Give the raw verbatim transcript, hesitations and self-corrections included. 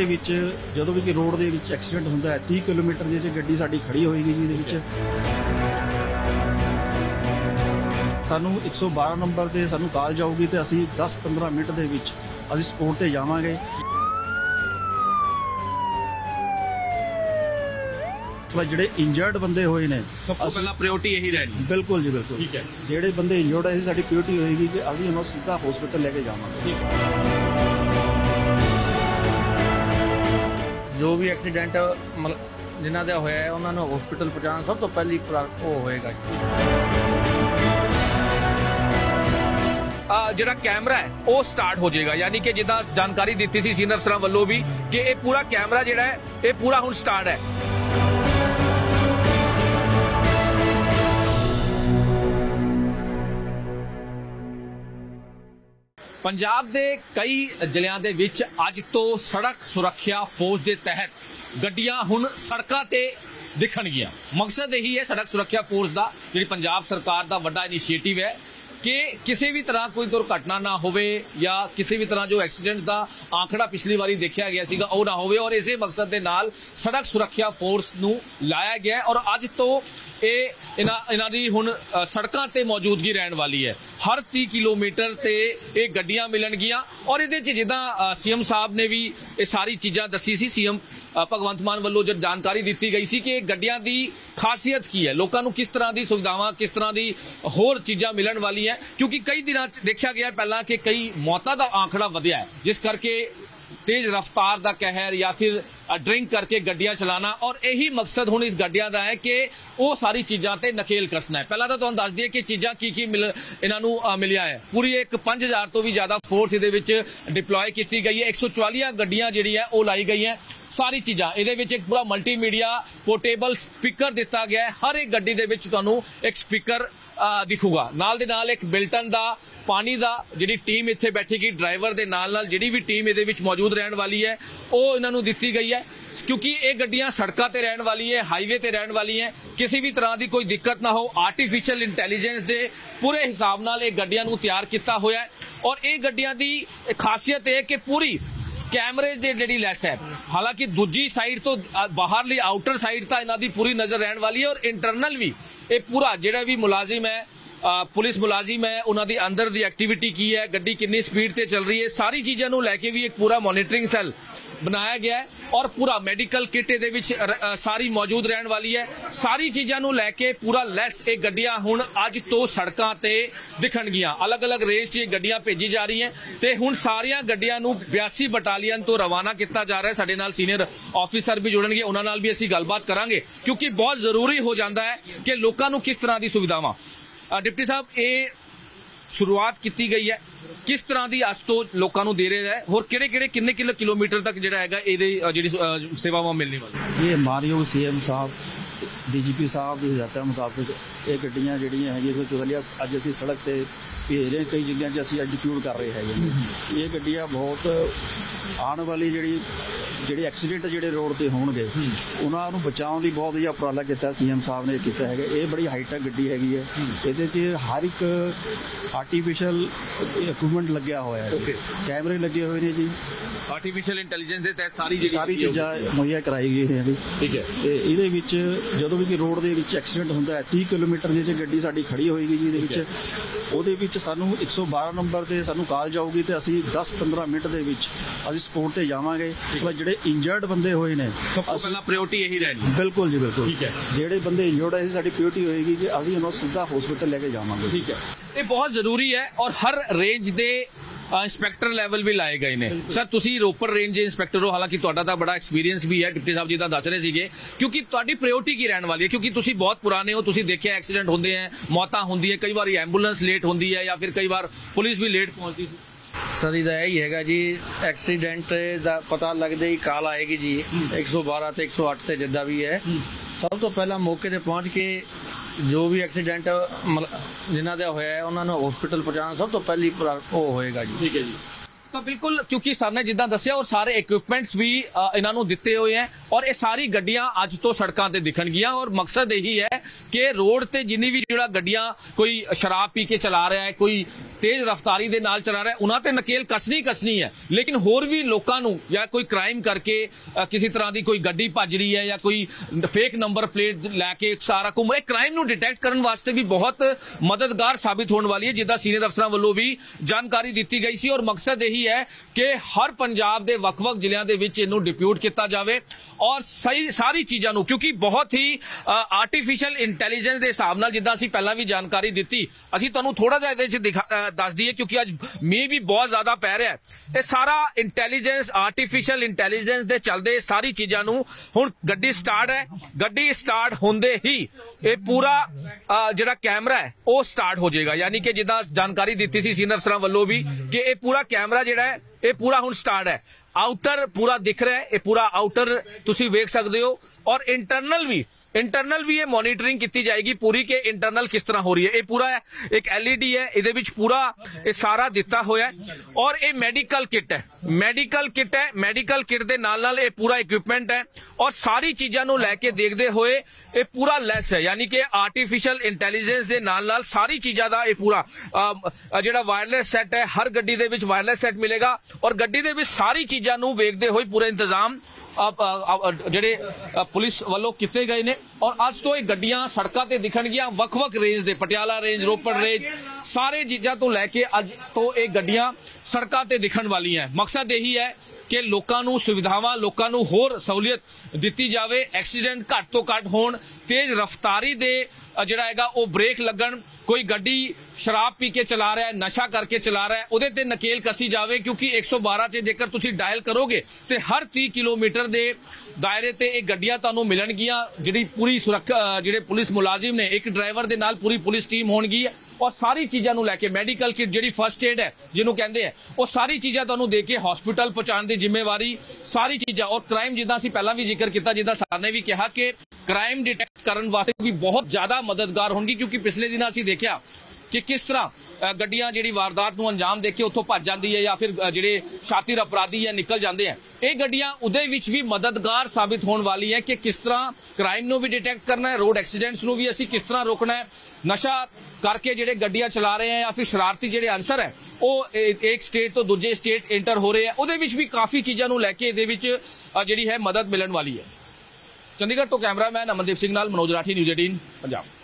ਇਹਦੇ ਵਿੱਚ ਜਦੋਂ ਵੀ ਕਿ ਰੋਡ ਦੇ ਵਿੱਚ ਐਕਸੀਡੈਂਟ ਹੁੰਦਾ ਹੈ तीस ਕਿਲੋਮੀਟਰ ਦੇ ਵਿੱਚ ਗੱਡੀ ਸਾਡੀ ਖੜੀ ਹੋਏਗੀ ਜੀ। ਇਹਦੇ ਵਿੱਚ ਸਾਨੂੰ एक सौ बारह ਨੰਬਰ ਤੇ ਸਾਨੂੰ ਕਾਲ ਜਾਊਗੀ ਤੇ ਅਸੀਂ दस पंद्रह ਮਿੰਟ ਦੇ ਵਿੱਚ ਅਸੀਂ ਸਪੋਰਟ ਤੇ ਜਾਵਾਂਗੇ। ਜਿਹੜੇ ਇੰਜਰਡ ਬੰਦੇ ਹੋਏ ਨੇ ਸਭ ਤੋਂ ਪਹਿਲਾਂ ਪ੍ਰਾਇੋਰਟੀ ਇਹੀ ਰਹਿਣੀ। ਬਿਲਕੁਲ ਜੀ ਬਿਲकुल ਠੀਕ ਹੈ। ਜਿਹੜੇ ਬੰਦੇ ਇੰਜਰਡ ਹੈ ਸਾਡੀ ਪ੍ਰਾਇੋਰਟੀ ਹੋਏਗੀ ਕਿ ਅਸੀਂ ਉਹਨਾਂ ਸਿੱਧਾ ਹਸਪੀਟਲ ਲੈ ਕੇ ਜਾਵਾਂਗੇ। ਜੋ ਵੀ ਐਕਸੀਡੈਂਟ ਜਿਨ੍ਹਾਂ ਦਾ ਹੋਇਆ ਹੈ ਉਹਨਾਂ ਨੂੰ ਹਸਪੀਟਲ ਪਹੁੰਚਾਉਣਾ ਸਭ ਤੋਂ ਪਹਿਲੀ ਉਹ ਹੋਏਗਾ। ਜਿਹੜਾ ਕੈਮਰਾ ਹੈ ਉਹ ਸਟਾਰਟ ਹੋ ਜਾਏਗਾ, ਯਾਨੀ ਕਿ ਜਿੱਦਾਂ ਜਾਣਕਾਰੀ ਦਿੱਤੀ ਸੀ ਸੀਨੀਅਰ ਅਫਸਰਾਂ ਵੱਲੋਂ ਵੀ ਕਿ ਇਹ ਪੂਰਾ ਕੈਮਰਾ ਜਿਹੜਾ ਹੈ ਇਹ ਪੂਰਾ ਹੁਣ ਸਟਾਰਟ ਹੈ। ਪੰਜਾਬ ਦੇ ਕਈ ਜ਼ਿਲ੍ਹਿਆਂ ਦੇ ਵਿੱਚ ਅੱਜ ਤੋਂ ਸੜਕ ਸੁਰੱਖਿਆ ਫੌਜ ਦੇ ਤਹਿਤ ਗੱਡੀਆਂ ਹੁਣ ਸੜਕਾਂ ਤੇ ਦਿਖਣਗੀਆਂ। ਮਕਸਦ ਇਹੀ ਹੈ ਸੜਕ ਸੁਰੱਖਿਆ ਫੋਰਸ ਦਾ, ਜਿਹੜੀ ਪੰਜਾਬ ਸਰਕਾਰ ਦਾ ਵੱਡਾ ਇਨੀਸ਼ੀਏਟਿਵ ਹੈ ਕਿ ਕਿਸੇ ਵੀ ਤਰ੍ਹਾਂ ਕੋਈ ਦੁਰਘਟਨਾ ਨਾ ਹੋਵੇ ਜਾਂ ਕਿਸੇ ਵੀ ਤਰ੍ਹਾਂ ਜੋ ਐਕਸੀਡੈਂਟ ਦਾ ਆંકੜਾ ਪਿਛਲੀ ਵਾਰੀ ਦੇਖਿਆ ਗਿਆ ਸੀਗਾ ਉਹ ਨਾ ਹੋਵੇ, ਔਰ ਇਸੇ ਮਕਸਦ ਦੇ ਨਾਲ ਸੜਕ ਸੁਰੱਖਿਆ ਫੋਰਸ ਨੂੰ ਲਾਇਆ ਗਿਆ ਔਰ ਅੱਜ ਤੋਂ ਇਹ ਇਹਨਾਂ ਇਹਨਾਂ ਦੀ ਹੁਣ ਸੜਕਾਂ ਤੇ ਮੌਜੂਦਗੀ ਰਹਿਣ ਵਾਲੀ ਹੈ। ਹਰ तीस ਕਿਲੋਮੀਟਰ ਤੇ ਇਹ ਗੱਡੀਆਂ ਮਿਲਣਗੀਆਂ ਔਰ ਇਹਦੇ 'ਚ ਜਿੱਦਾਂ ਸੀਐਮ ਸਾਹਿਬ ਨੇ ਵੀ ਇਹ ਸਾਰੀ ਚੀਜ਼ਾਂ ਦੱਸੀ ਸੀ, ਸੀਐਮ ਭਗਵੰਤ ਮਾਨ ਵੱਲੋਂ ਜਦ ਜਾਣਕਾਰੀ ਦਿੱਤੀ ਗਈ ਸੀ ਕਿ ਗੱਡੀਆਂ ਦੀ ਖਾਸੀਅਤ ਕੀ ਹੈ, ਲੋਕਾਂ ਨੂੰ ਕਿਸ ਤਰ੍ਹਾਂ ਦੀ ਸੁਵਿਧਾਵਾਂ, ਕਿਸ ਤਰ੍ਹਾਂ ਦੀ ਹੋਰ ਚੀਜ਼ਾਂ ਮਿਲਣ ਵਾਲੀਆਂ, ਕਿਉਂਕਿ ਕਈ ਦਿਨਾਂ 'ਚ ਦੇਖਿਆ ਗਿਆ ਪਹਿਲਾਂ ਕਿ ਕਈ ਮੌਤਾਂ ਦਾ ਆંકੜਾ ਵਧਿਆ ਹੈ, ਜਿਸ ਕਰਕੇ तेज रफ्तार का कहर या फिर ड्रिंक करके गड्डियां चलाना, और यही मकसद हुण इस गड्डियां दा है कि वो सारी चीज़ां ते नकेल कसना है। पहला तो तुहानूं दस दईए कि चीज़ां की की मिल इन्हां नूं मिलिया है। पूरी एक पांच हज़ार तो भी ज़्यादा फोर्स इहदे विच डिप्लॉय की गई है। एक सौ चौवालीआं गड्डियां जिहड़ियां वो लाई गई हैं। सारी चीज़ां इहदे विच एक पूरा मल्टीमीडिया पोर्टेबल स्पीकर दिता गया है। हर एक गड्डी दे विच तुहानूं एक स्पीकर दिखूगा। नाल दे नाल एक बिल्टन दा पानी दा जिहड़ी टीम इत्थे बैठेगी, ड्राइवर दे नाल नाल जिहड़ी भी टीम इहदे विच मौजूद रहण वाली है वो इन्हां नूं दित्ती गई है, क्योंकि ये गड्डियां सड़कों ते रहण वाली है, हाईवे ते रहण वाली है, किसी भी तरह की कोई दिक्कत ना हो। आर्टिफिशियल इंटैलीजेंस दे पूरे हिसाब नाल ये गड्डियां नूं तैयार किया होया है और ये गड्डियां दी खासियत है कि पूरी कैमरे दे जिहड़ी लैस है। हालांकि दूजी साइड तो बाहरली आउटर साइड तो इन्हां दी पूरी नज़र रहण वाली है और इंटरनल भी ये पूरा जिहड़ा भी मुलाजिम है, आ, पुलिस मुलाजिम है, उन्होंने अंदर दी एक्टिविटी की है, गड्डी कितनी स्पीड ते चल रही है, सारी चीज़ों को लैके भी एक पूरा मॉनिटरिंग सैल बनाया गया है और पूरा मेडिकल किट इहदे विच सारी मौजूद रहने वाली है। सारी चीज़ों को लैके पूरा लैस ये गड्डियां हुण अज तो सड़कों ते दिखणगियां। अलग अलग रेंज च गड्डियां भेजी जा रही हैं ते हुण सारियां गड्डियां नूं बयासी बटालियन तो रवाना किया जा रहा है। साडे नाल सीनियर ऑफिसर भी जुड़नगे, उन्हां नाल भी असीं गलबात करांगे, क्योंकि बहुत जरूरी हो जाता है कि लोगों को किस तरह की सुविधावां। डिप्टी साहब, ये शुरुआत की गई है, किस तरह की अस तो लोगों को दे रहे हैं और किहड़े किहड़े किन्ने किलो किलोमीटर तक जिहड़ा हैगा इहदी जिहड़ी सेवावां मिलने वाली? ये मानयोग सीएम साहब, डीजीपी साहब की हिदायतां मुताबिक ये गड्डियां जिहड़ियां हैगियां एक सौ चौवालीआं अज असीं सड़क ते भेज रहे, कई जगह असीं एग्जीक्यूट कर रहे हैं। ये गड्डियां बहुत आने वाली जिहड़ी ਜਿਹੜੇ ਐਕਸੀਡੈਂਟ ਜਿਹੜੇ ਰੋਡ ਤੇ ਹੋਣਗੇ ਉਹਨਾਂ ਨੂੰ ਬਚਾਉਣ ਲਈ ਬਹੁਤ ਵਧੀਆ ਉਪਰਾਲਾ ਕੀਤਾ ਸੀਐਮ ਸਾਹਿਬ ਨੇ ਕੀਤਾ ਹੈਗਾ। ਇਹ ਬੜੀ ਹਾਈਟੈਕ ਗੱਡੀ ਹੈਗੀ ਹੈ, ਇਹਦੇ 'ਚ ਹਰ ਇੱਕ ਆਰਟੀਫੀਸ਼ੀਅਲ ਇਕਵਿਪਮੈਂਟ ਲੱਗਿਆ ਹੋਇਆ ਹੈ, ਕੈਮਰੇ ਲੱਗੇ ਹੋਏ ਨੇ ਜੀ, ਆਰਟੀਫੀਸ਼ੀਅਲ ਇੰਟੈਲੀਜੈਂਸ ਦੇ ਤਹਿਤ ਸਾਰੀ ਸਾਰੀ ਚੀਜ਼ਾਂ ਮੁਹੱਈਆ ਕਰਾਈ ਗਈ ਹੈ ਜੀ। ਠੀਕ ਹੈ। ਤੇ ਇਹਦੇ ਵਿੱਚ ਜਦੋਂ ਵੀ ਕਿ ਰੋਡ ਦੇ ਵਿੱਚ ਐਕਸੀਡੈਂਟ ਹੁੰਦਾ ਹੈ तीस ਕਿਲੋਮੀਟਰ ਦੇ ਵਿੱਚ ਗੱਡੀ ਸਾਡੀ ਖੜੀ ਹੋਏਗੀ ਜੀ। ਇਹਦੇ ਵਿੱਚ ਉਹਦੇ ਵਿੱਚ ਸਾਨੂੰ एक सौ बारह ਨੰਬਰ ਤੇ ਸਾਨੂੰ ਕਾਲ ਜਾਊਗੀ ਤੇ ਅਸੀਂ दस पंद्रह ਮਿੰਟ ਦੇ ਵਿੱਚ ਅਸੀਂ ਸਪੋਰਟ ਤੇ ਜਾਵਾਂਗੇ। ਜਿਹੜੇ ਇੰਜਰਡ ਬੰਦੇ ਹੋਏ ਨੇ ਸਭ ਤੋਂ ਪਹਿਲਾਂ ਪ੍ਰਾਇੋਰਟੀ ਇਹੀ ਰਹਿਣੀ। ਬਿਲਕੁਲ ਜੀ ਬਿਲकुल। ਠੀਕ ਹੈ। ਜਿਹੜੇ ਬੰਦੇ ਇੰਜਰਡ ਹੈ ਸਾਡੀ ਪ੍ਰਾਇੋਰਟੀ ਹੋਏਗੀ ਕਿ ਅਸੀਂ ਉਹਨਾਂ ਸਿੱਧਾ ਹਸਪੀਟਲ ਲੈ ਕੇ ਜਾਵਾਂਗੇ। ਠੀਕ ਹੈ। ਇਹ ਬਹੁਤ ਜ਼ਰੂਰੀ ਹੈ ਔਰ ਹਰ ਰੇਂਜ ਦੇ इंस्पैक्टर लैवल भी लाए गए हैं। सर, तुसी रोपड़ रेंज के इंस्पैक्टर हो, हालांकि तुहाडा तां बड़ा एक्सपीरियंस भी है, डिप्टी साहब जी तां दस रहे सीगे, क्योंकि तुहाडी प्रायोरिटी की रहने वाली है, क्योंकि तुसी बहुत पुराने हो, तुसी देखिया एक्सीडेंट होंदे हैं, मौतां होंदी है, कई बार एंबूलेंस लेट होंदी है या फिर कई बार पुलिस भी लेट पहुंचती है। सर, ਇਹਦਾ ਇਹੀ ਹੈਗਾ ਜੀ, ਐਕਸੀਡੈਂਟ ਦਾ ਪਤਾ ਲੱਗਦੇ ਹੀ ਕਾਲ ਆਏਗੀ ਜੀ एक सौ बारह ਤੇ एक सौ आठ ਤੇ ਜਿੱਦਾਂ ਵੀ ਹੈ। ਸਭ ਤੋਂ ਪਹਿਲਾਂ ਮੌਕੇ ਤੇ ਪਹੁੰਚ ਕੇ ਜੋ ਵੀ ਐਕਸੀਡੈਂਟ ਜਿਨ੍ਹਾਂ ਦਾ ਹੋਇਆ ਹੈ ਉਹਨਾਂ ਨੂੰ ਹਸਪੀਟਲ ਪਹੁੰਚਾਉਣਾ ਸਭ ਤੋਂ ਪਹਿਲੀ ਉਹ ਹੋਏਗਾ ਜੀ। ਠੀਕ ਹੈ ਜੀ। ਤਾਂ ਬਿਲਕੁਲ ਕਿਉਂਕਿ ਸਰ ਨੇ ਜਿੱਦਾਂ ਦੱਸਿਆ ਔਰ ਸਾਰੇ ਇਕਵਿਪਮੈਂਟਸ ਵੀ ਅ, ਇਹਨਾਂ ਨੂੰ ਦਿੱਤੇ ਹੋਏ ਹੈ ਔਰ ਇਹ ਸਾਰੀ ਗੱਡੀਆਂ ਅੱਜ ਤੋਂ ਸੜਕਾਂ ਤੇ ਦਿਖਣਗੀਆਂ ਔਰ ਮਕਸਦ ਇਹੀ ਹੈ ਕਿ ਰੋਡ ਤੇ ਜਿੰਨੀ ਵੀ ਜਿਹੜਾ ਗੱਡੀਆਂ ਕੋਈ ਸ਼ਰਾਬ ਪੀ ਕੇ ਚਲਾ ਰਿਹਾ ਹੈ, ਕੋਈ ਤੇਜ਼ ਰਫ਼ਤਾਰੀ ਦੇ ਨਾਲ ਚਲਾ ਰਿਹਾ, ਉਹਨਾਂ ਤੇ ਨਕੇਲ ਕੱਸਣੀ ਕੱਸਣੀ ਹੈ। ਲੇਕਿਨ ਹੋਰ ਵੀ ਲੋਕਾਂ ਨੂੰ ਜਾਂ ਕੋਈ ਕ੍ਰਾਈਮ ਕਰਕੇ ਅ, ਕਿਸੇ ਤਰ੍ਹਾਂ ਦੀ ਕੋਈ ਗੱਡੀ ਭੱਜ ਰਹੀ ਹੈ ਜਾਂ ਕੋਈ ਫੇਕ ਨੰਬਰ ਪਲੇਟ ਲੈ ਕੇ ਸਾਰਾ ਘੁੰਮ, ਇਹ ਕ੍ਰਾਈਮ ਨੂੰ ਡਿਟੈਕਟ ਕਰਨ ਵਾਸਤੇ ਵੀ ਬਹੁਤ ਮਦਦਗਾਰ ਸਾਬਿਤ ਹੋਣ ਵਾਲੀ ਹੈ, ਜਿੱਦਾਂ ਸੀਨੀਅਰ ਅਫਸਰਾਂ ਵੱਲੋਂ ਵੀ ਜਾਣਕਾਰੀ ਦਿੱਤੀ ਗਈ ਸੀ। ਔਰ ਮਕਸਦ ਇਹੀ ਹੈ ਕਿ ਹਰ ਪੰਜਾਬ ਦੇ ਵੱਖ-ਵੱਖ ਜ਼ਿਲ੍ਹਿਆਂ ਦੇ ਵਿੱਚ ਇਹਨੂੰ ਡਿਪਿਊਟ ਕੀਤਾ ਜਾਵੇ ਔਰ ਸਹੀ ਸਾਰੀ ਚੀਜ਼ਾਂ ਨੂੰ, ਕਿਉਂਕਿ ਬਹੁਤ ਹੀ ਆਰਟੀਫੀਸ਼ੀਅਲ ਇੰਟੈਲੀਜੈਂਸ ਦੇ ਹਿਸਾਬ ਨਾਲ, ਜਿੱਦਾਂ ਅਸੀਂ ਪਹਿਲਾਂ ਵੀ ਜਾਣਕਾਰੀ ਦਿੱਤੀ, ਅਸੀਂ ਤੁਹਾਨੂੰ ਥੋੜਾ ਜਿਹਾ ਇਹਦੇ ਵਿੱਚ ਦੱਸ ਦਈਏ ਕਿਉਂਕਿ ਅੱਜ ਮੀਂਹ ਵੀ ਬਹੁਤ ਜ਼ਿਆਦਾ ਪੈ ਰਿਹਾ ਹੈ। ਇਹ ਸਾਰਾ ਇੰਟੈਲੀਜੈਂਸ, ਆਰਟੀਫੀਸ਼ੀਅਲ ਇੰਟੈਲੀਜੈਂਸ ਦੇ ਚੱਲਦੇ ਸਾਰੀ ਚੀਜ਼ਾਂ ਨੂੰ, ਹੁਣ ਗੱਡੀ ਸਟਾਰਟ ਹੈ, ਗੱਡੀ ਸਟਾਰਟ ਹੁੰਦੇ ਹੀ ਇਹ ਪੂਰਾ ਜਿਹੜਾ ਕੈਮਰਾ ਹੈ ਉਹ ਸਟਾਰਟ ਹੋ ਜਾਏਗਾ। ਯਾਨੀ ਕਿ ਜਿੱਦਾਂ ਜਾਣਕਾਰੀ ਦਿੱਤੀ ਸੀ ਸੀਨੀਅਰ ਅਫਸਰਾਂ ਵੱਲੋਂ ਵੀ ਕਿ ਇਹ ਪੂਰਾ ਕੈਮਰਾ ਜਿਹੜਾ ਹੈ ਇਹ ਪੂਰਾ ਹੁਣ ਸਟਾਰਟ ਹੈ। ਆਊਟਰ ਪੂਰਾ ਦਿਖ ਰਿਹਾ ਹੈ, ਇਹ ਪੂਰਾ ਆਊਟਰ ਤੁਸੀਂ ਵੇਖ ਸਕਦੇ ਹੋ ਔਰ ਇੰਟਰਨਲ ਵੀ ਇੰਟਰਨਲ ਵੀ ਇਹ ਮੋਨੀਟਰਿੰਗ ਕੀਤੀ ਜਾਏਗੀ ਪੂਰੀ ਕਿ ਇੰਟਰਨਲ ਕਿਸ ਤਰ੍ਹਾਂ ਹੋ ਰਹੀ ਹੈ। ਇਹ ਪੂਰਾ ਇੱਕ ਐਲਈਡੀ ਹੈ, ਇਹਦੇ ਵਿੱਚ ਪੂਰਾ ਇਹ ਸਾਰਾ ਦਿੱਤਾ ਹੋਇਆ ਹੈ ਔਰ ਇਹ ਮੈਡੀਕਲ ਕਿੱਟ ਹੈ, ਮੈਡੀਕਲ ਕਿੱਟ ਹੈ, ਮੈਡੀਕਲ ਕਿੱਟ ਦੇ ਨਾਲ ਨਾਲ ਇਹ ਪੂਰਾ ਇਕਵਿਪਮੈਂਟ ਹੈ ਔਰ ਸਾਰੀ ਚੀਜ਼ਾਂ ਨੂੰ ਲੈ ਕੇ ਦੇਖਦੇ ਹੋਏ ਇਹ ਪੂਰਾ ਲੈਸ ਹੈ। ਯਾਨੀ ਕਿ ਆਰਟੀਫੀਸ਼ੀਅਲ ਇੰਟੈਲੀਜੈਂਸ ਦੇ ਨਾਲ ਨਾਲ ਸਾਰੀ ਚੀਜ਼ਾਂ ਦਾ ਇਹ ਪੂਰਾ ਜਿਹੜਾ ਵਾਇਰਲੈਸ ਸੈੱਟ ਹੈ, ਹਰ ਗੱਡੀ ਦੇ ਵਿੱਚ ਵਾਇਰਲੈਸ ਸੈੱਟ ਮਿਲੇਗਾ ਔਰ ਗੱਡੀ ਦੇ ਵਿੱਚ ਸਾਰੀ ਚੀਜ਼ਾਂ ਨੂੰ ਵੇਖਦੇ ਹੋਏ ਪੂਰੇ ਇੰਤਜ਼ਾਮ ਜਿਹੜੇ ਪੁਲਿਸ ਵੱਲੋਂ ਕੀਤੇ ਗਏ ਨੇ ਔਰ ਅੱਜ ਤੋਂ ਇਹ ਗੱਡੀਆਂ ਸੜਕਾਂ ਤੇ ਦਿਖਣਗੀਆਂ ਵੱਖ-ਵੱਖ ਰੇਂਜ ਦੇ, ਪਟਿਆਲਾ ਰੇਂਜ, ਰੋਪੜ ਰੇਂਜ, ਸਾਰੇ ਚੀਜ਼ਾਂ ਤੋਂ ਲੈ ਕੇ ਅੱਜ ਤੋਂ ਇਹ ਗੱਡੀਆਂ ਸੜਕਾਂ ਤੇ ਦਿਖਣ ਵਾਲੀਆਂ। ਮਕਸਦ ਇਹੀ ਹੈ ਕਿ ਲੋਕਾਂ ਨੂੰ ਸੁਵਿਧਾਵਾਂ, ਲੋਕਾਂ ਨੂੰ ਹੋਰ ਸਹੂਲੀਅਤ ਦਿੱਤੀ ਜਾਵੇ, ਐਕਸੀਡੈਂਟ ਘੱਟ ਤੋਂ ਘੱਟ ਹੋਣ, ਤੇਜ਼ ਰਫ਼ਤਾਰੀ ਦੇ ਜਿਹੜਾ ਹੈਗਾ ਉਹ ਬ੍ਰੇਕ ਲੱਗਣ, ਕੋਈ ਗੱਡੀ ਸ਼ਰਾਬ ਪੀ ਕੇ ਚਲਾ ਰਿਹਾ ਹੈ, ਨਸ਼ਾ ਕਰਕੇ ਚਲਾ ਰਿਹਾ ਹੈ, ਉਹਦੇ ਤੇ ਨਕੇਲ ਕੱਸੀ ਜਾਵੇ ਕਿਉਂਕਿ ਇੱਕ ਸੌ ਬਾਰਾਂ 'ਚ ਜੇਕਰ ਤੁਸੀਂ ਡਾਇਲ ਕਰੋਗੇ ਤੇ ਹਰ ਤੀਹ ਕਿਲੋਮੀਟਰ ਦੇ ਦਾਇਰੇ ਤੇ ਇਹ ਗੱਡੀਆਂ ਤੁਹਾਨੂੰ ਮਿਲਣਗੀਆਂ। ਜਿਹੜੀ ਪੂਰੀ ਸੁਰੱਖਿਆ, ਜਿਹੜੇ ਪੁਲਿਸ ਮੁਲਾਜ਼ਮ ਨੇ, ਇੱਕ ਡਰਾਈਵਰ ਦੇ ਨਾਲ ਪੂਰੀ ਪੁਲਿਸ ਟੀਮ ਹੋਣਗੀ ਔਰ ਸਾਰੀ ਚੀਜ਼ਾਂ ਨੂੰ ਲੈ ਕੇ ਮੈਡੀਕਲ ਕਿਟ ਜਿਹੜੀ ਫਸਟ ਏਡ ਹੈ ਜਿਹਨੂੰ ਕਹਿੰਦੇ ਆ, ਉਹ ਸਾਰੀ ਚੀਜ਼ਾਂ ਤੁਹਾਨੂੰ ਦੇ ਕੇ ਹਸਪੀਟਲ ਪਹੁੰਚਾਉਣ ਦੀ ਜ਼ਿੰਮੇਵਾਰੀ, ਸਾਰੀ ਚੀਜ਼ਾਂ। ਔਰ ਕ੍ਰਾਈਮ, ਜਿੱਦਾਂ ਅਸੀਂ ਪਹਿਲਾਂ ਵੀ ਜ਼ਿਕਰ ਕੀਤਾ, ਜਿੱਦਾਂ ਸਰ ਨੇ ਵੀ ਕਿਹਾ ਕਿ ਕ੍ਰਾਈਮ ਡਿਟੈਕਟ ਕਰਨ ਵਾਸਤੇ ਵੀ ਬਹੁਤ ਜ਼ਿਆਦਾ ਮਦਦਗਾਰ ਹੋਣਗੀ ਕਿਉਂਕਿ ਪਿਛਲੇ ਦਿਨਾਂ ਅਸੀਂ ਦੇਖਿਆ ਕਿ ਕਿਸ ਤਰ੍ਹਾਂ ਗੱਡੀਆਂ ਜਿਹੜੀ ਵਾਰਦਾਤ ਨੂੰ ਅੰਜਾਮ ਦੇ ਕੇ ਉੱਥੋਂ ਭੱਜ ਜਾਂਦੀ ਹੈ ਜਾਂ ਫਿਰ ਜਿਹੜੇ ਸ਼ਾਤਿਰ ਅਪਰਾਧੀ ਹੈ ਨਿਕਲ ਜਾਂਦੇ ਆ। ਇਹ ਗੱਡੀਆਂ ਉਹਦੇ ਵਿੱਚ ਵੀ ਮਦਦਗਾਰ ਸਾਬਿਤ ਹੋਣ ਵਾਲੀ ਹੈ ਕਿ ਕਿਸ ਤਰ੍ਹਾਂ ਕ੍ਰਾਈਮ ਨੂੰ ਵੀ ਡਿਟੈਕਟ ਕਰਨਾ ਹੈ, ਰੋਡ ਐਕਸੀਡੈਂਟਸ ਨੂੰ ਵੀ ਅਸੀਂ ਕਿਸ ਤਰ੍ਹਾਂ ਰੋਕਣਾ ਹੈ, ਨਸ਼ਾ ਕਰਕੇ ਜਿਹੜੇ ਗੱਡੀਆਂ ਚਲਾ ਰਹੇ ਹੈ ਜਾਂ ਫਿਰ ਸ਼ਰਾਰਤੀ ਜਿਹੜੇ ਅਨਸਰ ਹੈ ਉਹ ਇੱਕ ਸਟੇਟ ਤੋਂ ਦੂਜੇ ਸਟੇਟ ਐਂਟਰ ਹੋ ਰਹੇ ਹੈ, ਉਹਦੇ ਵਿੱਚ ਵੀ ਕਾਫੀ ਚੀਜ਼ਾਂ ਨੂੰ ਲੈ ਕੇ ਇਹਦੇ ਵਿੱਚ ਜਿਹੜੀ ਹੈ ਮਦਦ ਮਿਲਣ ਵਾਲੀ ਹੈ। ਚੰਡੀਗੜ੍ਹ ਤੋਂ ਕੈਮਰਾਮੈਨ ਅਮਨਦੀਪ ਸਿੰਘ ਨਾਲ ਮਨੋਜ ਰਾਠੀ, ਨਿਊਜ਼ ਅਠਾਰਾਂ ਪੰਜਾਬ।